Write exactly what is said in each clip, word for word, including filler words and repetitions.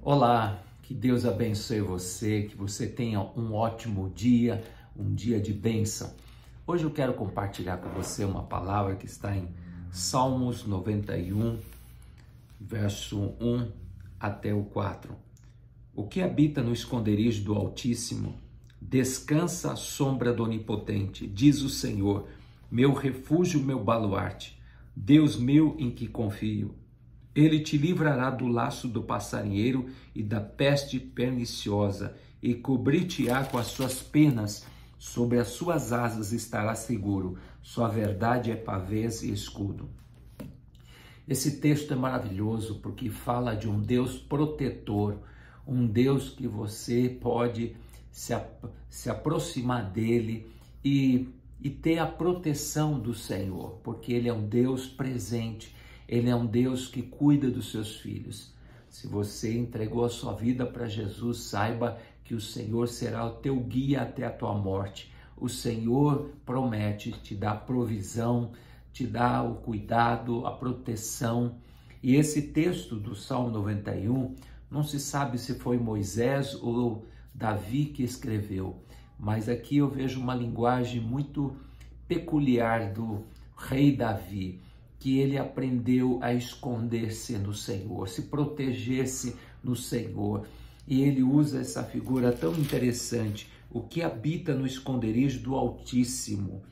Olá, que Deus abençoe você, que você tenha um ótimo dia, um dia de bênção. Hoje eu quero compartilhar com você uma palavra que está em Salmos noventa e um, verso um até o quatro. O que habita no esconderijo do Altíssimo, descansa à sombra do Onipotente, diz o Senhor, meu refúgio, meu baluarte, Deus meu em que confio. Ele te livrará do laço do passarinheiro e da peste perniciosa, e cobrir-te-á com as suas penas, sobre as suas asas estará seguro, sua verdade é pavês e escudo. Esse texto é maravilhoso porque fala de um Deus protetor, um Deus que você pode se, se aproximar dele e, e ter a proteção do Senhor, porque ele é um Deus presente. Ele é um Deus que cuida dos seus filhos. Se você entregou a sua vida para Jesus, saiba que o Senhor será o teu guia até a tua morte. O Senhor promete te dar provisão, te dar o cuidado, a proteção. E esse texto do Salmo noventa e um, não se sabe se foi Moisés ou Davi que escreveu, mas aqui eu vejo uma linguagem muito peculiar do rei Davi, que ele aprendeu a esconder-se no Senhor, se proteger-se no Senhor. E ele usa essa figura tão interessante, o que habita no esconderijo do Altíssimo,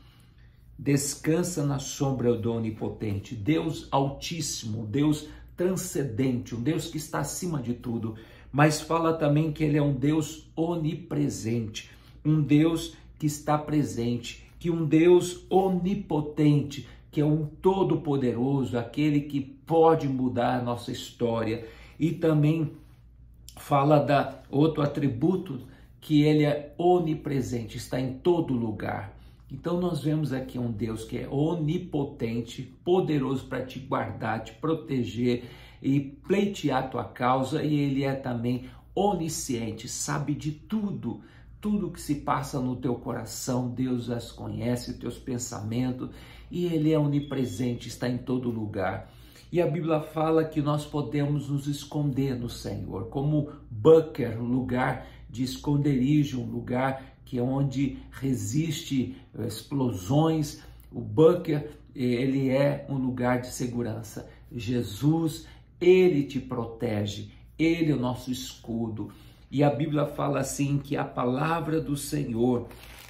descansa na sombra do Onipotente, Deus Altíssimo, Deus transcendente, um Deus que está acima de tudo, mas fala também que ele é um Deus onipresente, um Deus que está presente, que um Deus onipotente, que é um todo-poderoso, aquele que pode mudar a nossa história. E também fala da outro atributo, que ele é onipresente, está em todo lugar. Então nós vemos aqui um Deus que é onipotente, poderoso para te guardar, te proteger e pleitear a tua causa, e ele é também onisciente, sabe de tudo. Tudo que se passa no teu coração, Deus as conhece, os teus pensamentos, e ele é onipresente, está em todo lugar. E a Bíblia fala que nós podemos nos esconder no Senhor, como bunker, um lugar de esconderijo, um lugar que é onde resiste explosões. O bunker, ele é um lugar de segurança. Jesus, ele te protege, ele é o nosso escudo. E a Bíblia fala assim que a palavra do Senhor,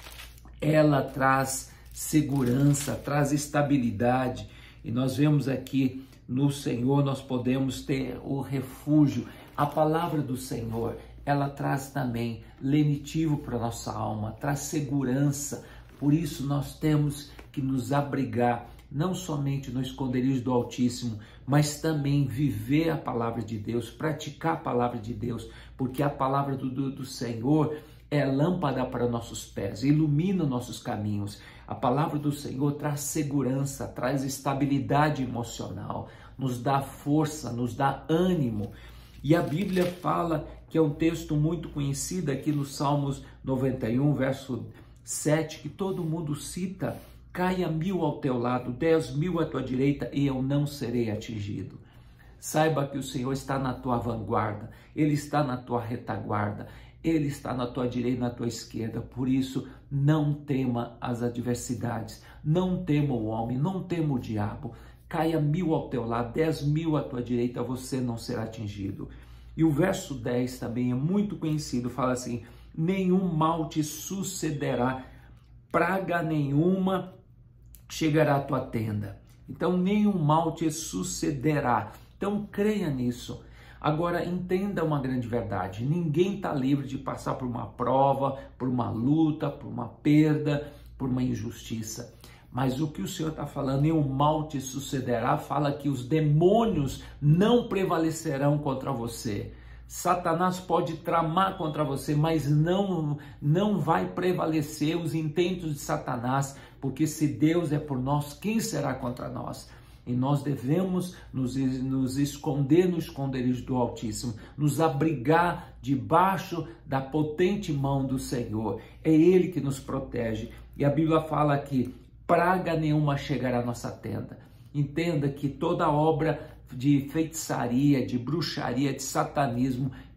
ela traz segurança, traz estabilidade. E nós vemos aqui no Senhor, nós podemos ter o refúgio. A palavra do Senhor, ela traz também lenitivo para a nossa alma, traz segurança. Por isso nós temos que nos abrigar, não somente no esconderijo do Altíssimo, mas também viver a palavra de Deus, praticar a palavra de Deus, porque a palavra do, do, do Senhor é lâmpada para nossos pés, ilumina nossos caminhos. A palavra do Senhor traz segurança, traz estabilidade emocional, nos dá força, nos dá ânimo. E a Bíblia fala, que é um texto muito conhecido aqui no Salmos noventa e um, verso sete, que todo mundo cita: caia mil ao teu lado, dez mil à tua direita, e eu não serei atingido. Saiba que o Senhor está na tua vanguarda, Ele está na tua retaguarda, Ele está na tua direita e na tua esquerda. Por isso, não tema as adversidades, não tema o homem, não tema o diabo. Caia mil ao teu lado, dez mil à tua direita, você não será atingido. E o verso dez também é muito conhecido, fala assim: nenhum mal te sucederá, praga nenhuma chegará à tua tenda. Então, nenhum mal te sucederá. Então, creia nisso. Agora, entenda uma grande verdade: ninguém está livre de passar por uma prova, por uma luta, por uma perda, por uma injustiça. Mas o que o Senhor está falando, nenhum mal te sucederá, fala que os demônios não prevalecerão contra você. Satanás pode tramar contra você, mas não, não vai prevalecer os intentos de Satanás, porque se Deus é por nós, quem será contra nós? E nós devemos nos, nos esconder no esconderijo do Altíssimo, nos abrigar debaixo da potente mão do Senhor. É Ele que nos protege. E a Bíblia fala que praga nenhuma chegará à nossa tenda. Entenda que toda obra de feitiçaria, de bruxaria, de satanismo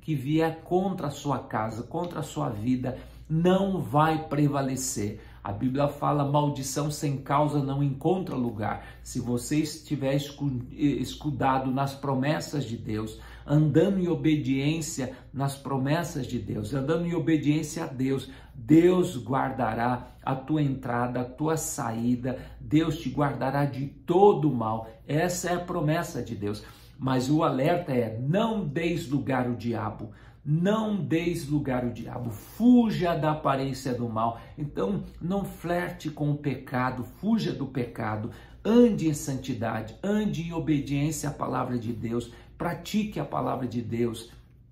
que vier contra a sua casa, contra a sua vida, não vai prevalecer. A Bíblia fala: maldição sem causa não encontra lugar. Se você estiver escudado nas promessas de Deus, andando em obediência nas promessas de Deus, andando em obediência a Deus, Deus guardará a tua entrada, a tua saída, Deus te guardará de todo o mal. Essa é a promessa de Deus. Mas o alerta é: não deis lugar ao diabo. Não deis lugar ao diabo, fuja da aparência do mal. Então, não flerte com o pecado, fuja do pecado, ande em santidade, ande em obediência à palavra de Deus, pratique a palavra de Deus.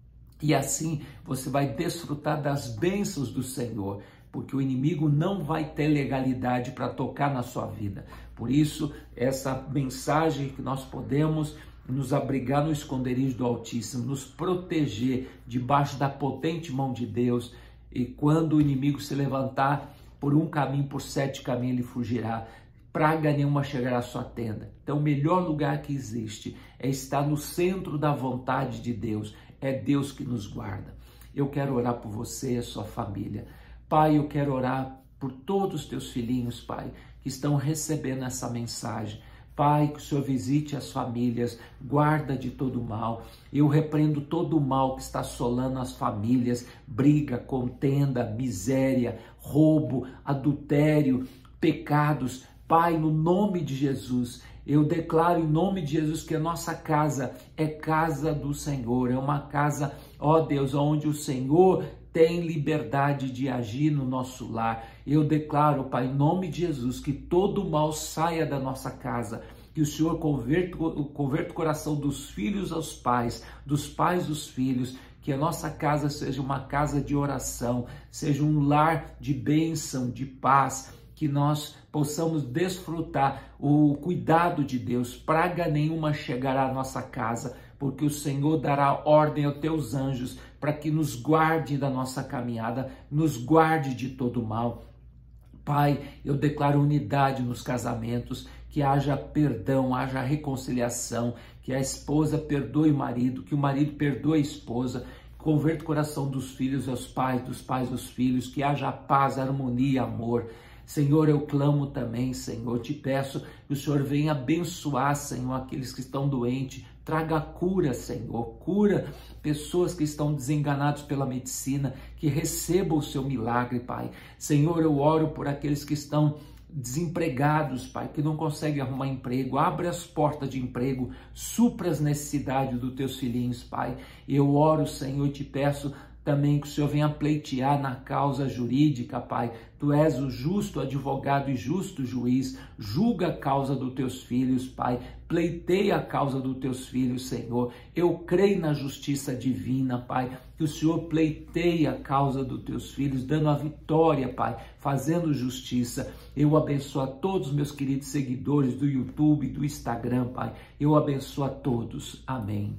E assim você vai desfrutar das bênçãos do Senhor, porque o inimigo não vai ter legalidade para tocar na sua vida. Por isso, essa mensagem que nós podemos nos abrigar no esconderijo do Altíssimo, nos proteger debaixo da potente mão de Deus, e quando o inimigo se levantar por um caminho, por sete caminhos ele fugirá, praga nenhuma chegará à sua tenda. Então o melhor lugar que existe é estar no centro da vontade de Deus, é Deus que nos guarda. Eu quero orar por você e a sua família. Pai, eu quero orar por todos os teus filhinhos, Pai, que estão recebendo essa mensagem. Pai, que o Senhor visite as famílias, guarda de todo mal. Eu repreendo todo o mal que está assolando as famílias, briga, contenda, miséria, roubo, adultério, pecados. Pai, no nome de Jesus, eu declaro em nome de Jesus que a nossa casa é casa do Senhor, é uma casa, ó Deus, onde o Senhor tem liberdade de agir no nosso lar. Eu declaro, Pai, em nome de Jesus, que todo mal saia da nossa casa, que o Senhor converta, converta o coração dos filhos aos pais, dos pais aos filhos, que a nossa casa seja uma casa de oração, seja um lar de bênção, de paz, que nós possamos desfrutar o cuidado de Deus. Praga nenhuma chegará à nossa casa, porque o Senhor dará ordem aos teus anjos para que nos guarde da nossa caminhada, nos guarde de todo mal. Pai, eu declaro unidade nos casamentos, que haja perdão, haja reconciliação, que a esposa perdoe o marido, que o marido perdoe a esposa, converta o coração dos filhos aos pais, dos pais aos filhos, que haja paz, harmonia, amor. Senhor, eu clamo também, Senhor, te peço que o Senhor venha abençoar, Senhor, aqueles que estão doentes, traga cura, Senhor, cura pessoas que estão desenganados pela medicina, que recebam o seu milagre, Pai. Senhor, eu oro por aqueles que estão desempregados, Pai, que não conseguem arrumar emprego, abre as portas de emprego, supra as necessidades dos teus filhinhos, Pai. Eu oro, Senhor, e te peço também que o Senhor venha pleitear na causa jurídica, Pai. Tu és o justo advogado e justo juiz. Julga a causa dos teus filhos, Pai. Pleiteia a causa dos teus filhos, Senhor. Eu creio na justiça divina, Pai. Que o Senhor pleiteia a causa dos teus filhos, dando a vitória, Pai, fazendo justiça. Eu abençoo a todos os meus queridos seguidores do YouTube, do Instagram, Pai. Eu abençoo a todos. Amém.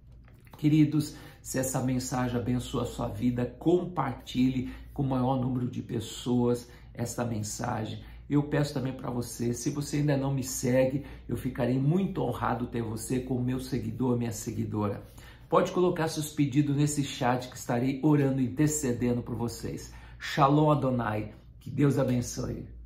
Queridos, se essa mensagem abençoa a sua vida, compartilhe com o maior número de pessoas essa mensagem. Eu peço também para você, se você ainda não me segue, eu ficarei muito honrado ter você como meu seguidor, minha seguidora. Pode colocar seus pedidos nesse chat que estarei orando e intercedendo por vocês. Shalom Adonai, que Deus abençoe.